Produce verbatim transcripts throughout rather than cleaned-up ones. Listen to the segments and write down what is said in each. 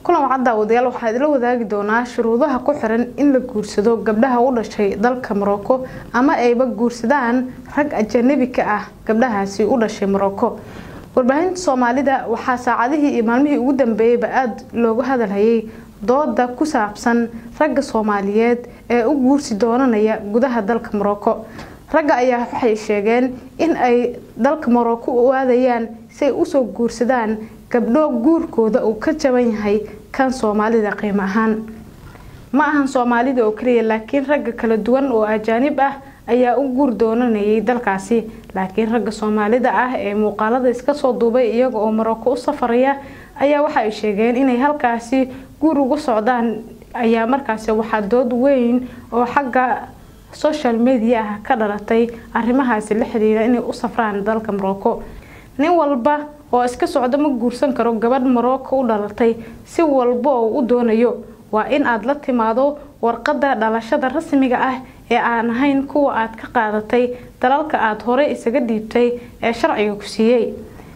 kulan wacda wadayaal waxaa idila wadaagi doonaa shuruudaha ku xiran in la guursado gabdhaha u dhashay dalka Morocco ama ayba guursadaan rag ajnabi ka ah gabdhahaasi u dhashay Morocco. warbaahinta Soomaalida waxaa saacadihii iyo maalmihii ugu dambeeyay aad loogu hadalhayay dooda ku saabsan ragga Soomaaliyeed ee u guursi doonanaya gudaha dalka Morocco. ragga ayaa waxay sheegeen in ay dalka Morocco u aadayaan si ay u soo guursadaan gabdho guurkooda uu ka jaban yahay kan Soomaalida qiimo ahaan. ma ahan Soomaalida oo kaliya laakiin ragga kala duwan oo ajaanib ah ayaa u guur doonanayay dalkaasi, laakiin ragga Soomaalida ah ee muuqaalada iska soo duubay iyaga oo Morocco u safaraya ayaa waxa ay sheegeen inay halkaasi guur ugu socdaan. ayaa markaasi waxa dood weyn oo xagga social media ah ka dhalatay arrimahaasi la xiriira inay u safraan dalka Morocco. nin walba oo iska socdo ma guursan karo gabadh Morocco u dhalatay, si walba oo u doonayo waa in aad la timaado warqadda dhalashada rasmiga ah ee aan ahayn kuwa aad ka qaadatay dalalka aad hore isaga dhiibtay ee sharciga ku siiyay.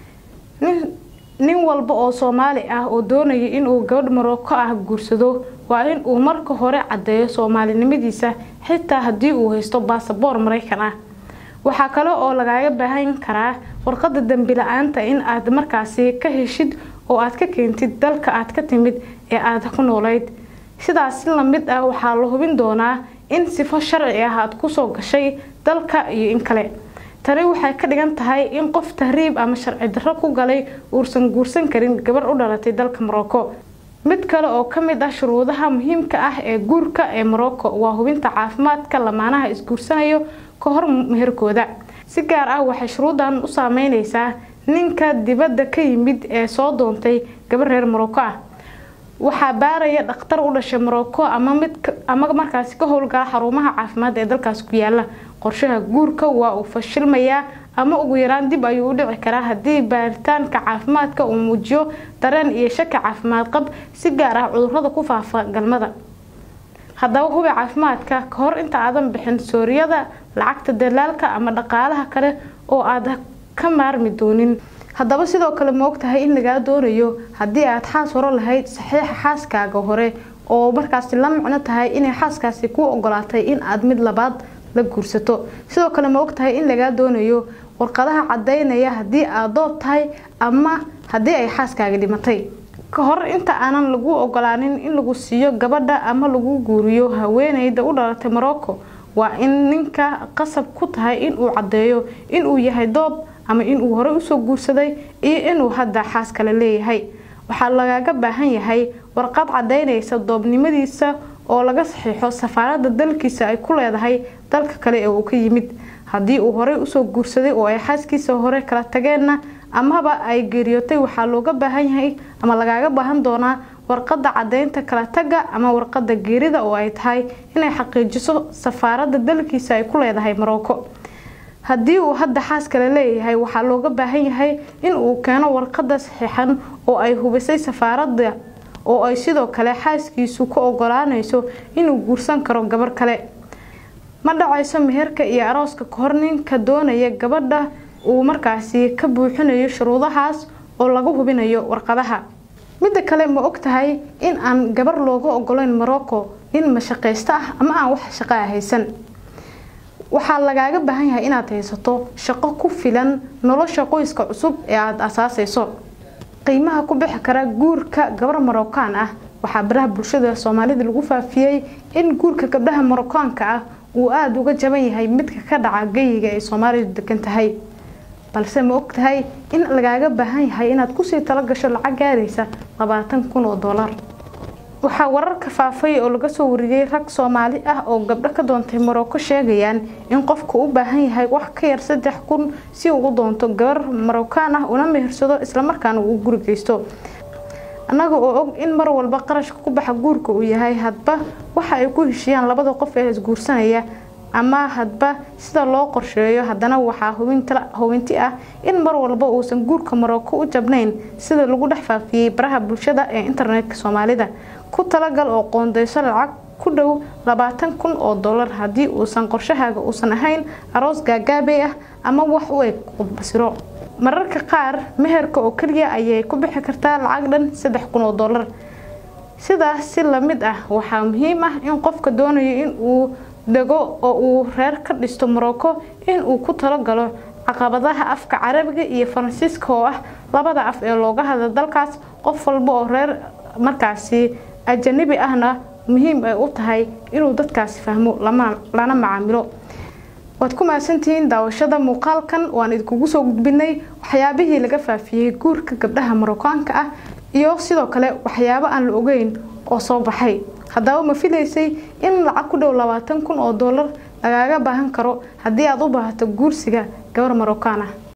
nin walba oo Soomaali ah oo doonaya in uu gabadh Morocco ah guursado waa in uu marka hore cadeeyo Soomaalinimadiisa xitaa haddii uu haysto baasaboor Mareykan ah. waxa kale oo lagaaga baahan karaa warqadda dambi la'aanta in aad markaasi ka heshid oo aad ka keentid dalka aad ka timid ee aad ku noolayd. sidaas la mid ah waxaa la hubin doonaa in sifo sharci ah aad ku soo gashay dalka iyo in kale. tani waxay ka dhigan tahay in qof tahriib ama sharci darro ku galay uusan guursan karin gabar u dhalatay dalka Morocco. mid kale oo kamid ah shuruudaha muhiimka ah ee guurka ee Morocco waa hubinta caafimaadka lamaanaha isguursanayo ka hor meherkooda. si gaar ah waxay shuruudan u saameynaysaa ninka dibadda ka yimid ee soo doontay gabar reer Morocco ah. waxaa baaraya dhakhtar u dhashay Morocco ama mid ama markaas ka howlgala xarumaha caafimaad ee dalkaas ku yaala. qorshaha guurka waa uu fashilmayaa ama ugu yaraan dib ayuu u dhici karaa haddii baaritaanka caafimaadka uu muujiyo dareen iyo shaki caafimaad qab, si gaar ah cudurrada ku faafa galmada. haddaba hubi caafimaadka ka hor inta aadan bixin sooriyada, lacagta dalaalka ama dhaqaalaha kale oo aad ka maarmi doonin. haddaba sidoo kale ma ogtahay in laga doonayo haddii aad xaas hore lahayd saxiixa xaaskaaga hore oo markaas la macno tahay in xaaskaasi ku ogolaatay in aad mid labaad la guursato. sidoo kale ma ogtahay in laga doonayo warqadaha cadeynaya haddii aad dood tahay ama haddii ay xaaskaaga dhimatay. ka hor inta aanan lagu ogolaanin in lagu siiyo gabadha ama lagu guuriyo haweeneyda u dhalatay Morocco, waa in ninka qasab ku tahay in uu cadeeyo in uu yahay doob ama in uu hore u soo guursaday iyo inuu hadda xaas kale leeyahay. waxaa lagaaga baahan yahay warqad cadeynaysa doobnimadiisa oo laga saxiixo safaaradda dalkiisa ay ku leedahay dalka kale ee uu ka yimid. haddii uu hore u soo guursaday oo ay xaaskiisa hore kala tageenna amaba ay geeriyootay, waxaa looga baahan yahay ama lagaaga baahan doonaa warqadda cadeynta kala taga ama warqadda geerida oo ay tahay inay xaqiijiso safaaradda dalkiisa ay ku leedahay Morocco. haddii uu hadda xaas kale leeyahay, waxaa looga baahan yahay in uu keeno warqadda saxiixan oo ay hubisay safaaradda oo ay sidoo kale xaaskiisu ku ogolaanayso inuu guursan karo gabar kale. ma dhacayso meherka iyo arooska ka hor ninka doonaya gabadha uu markaasi ka buuxinayo shuruudahaas oo lagu hubinayo warqadaha. mid kale ma ogtahay in aan gabar looga ogolayn Morocco in ma shaqeysta ah ama aan wax shaqo haysan. waxaa lagaaga baahan yahay inaad haysato shaqo ku filan nolosha qoyska cusub ee aad asaasayso. qiimaha ku bixi kara guurka gabar Moroccan ah waxaa baraha bulshada Soomaalida lagu faafiyay in guurka gabdhaha Moroccanka ah uu aad uga jaban yahay midka ka dhaca geyiga ee Soomaalidu degan tahay. balse ma ogtahay in lagaaga baahan yahay inaad ku sii tala gasho lacag gaaraysa labaatan kun oo dollar. waxaa wararka faafay oo laga soo wariyay rag Soomaali ah oo gabdho ka doontay Morocco sheegayaan in qofku u baahan yahay wax ka yar saddex kun si uu u doonto gabar Moroccan ah una mehersado isla markaana uu guri geysto. anaga oo og in mar walba qarashka ku baxa guurka uu yahay hadba waxa ay ku heshiyaan labada qof ee isguursanaya ama hadba sida loo qorsheeyo, haddana waxaa hubinta hubinti ah in mar walba uusan guurka Morocco u jabnayn sida lagu dhex faafiyay baraha bulshada ee internetka Soomaalida. ku talagal oo qoondeyso lacag ku dhow labaatan kun oo dollar haddii uusan qorshahaaga uusan ahayn aroos gaagaabe ah ama wax u eg qudbasiro. mararka qaar meherka oo kaliya ayay ku bixi kartaa lacag dhan saddex kun oo dollar. sidaas si la mid ah waxaa muhiim ah in qofka doonayo in uu dego oo uu reer ka dhisto Morocco in uu ku talo galo caqabadaha afka Carabiga iyo Faransiiska oo ah labada af ee looga hadlo dalkaas qof walba oo reer markaasi ajnabi ahna muhiim ay u tahay inuu dadkaas fahmo lama lana macaamilo waad ku maasantiin daawashada muuqaalkan waan idinku soo gudbinay waxyaabihii laga faafiyay guurka gabdhaha Marookaanka ah iyo sidoo kale waxyaabo aan la ogeyn oo soo baxay haddaba ma filaysay in lacag ku dhow labaatan kun oo dollar lagaaga baahan karo haddii aad u baahato guursiga gabar Marookaan ah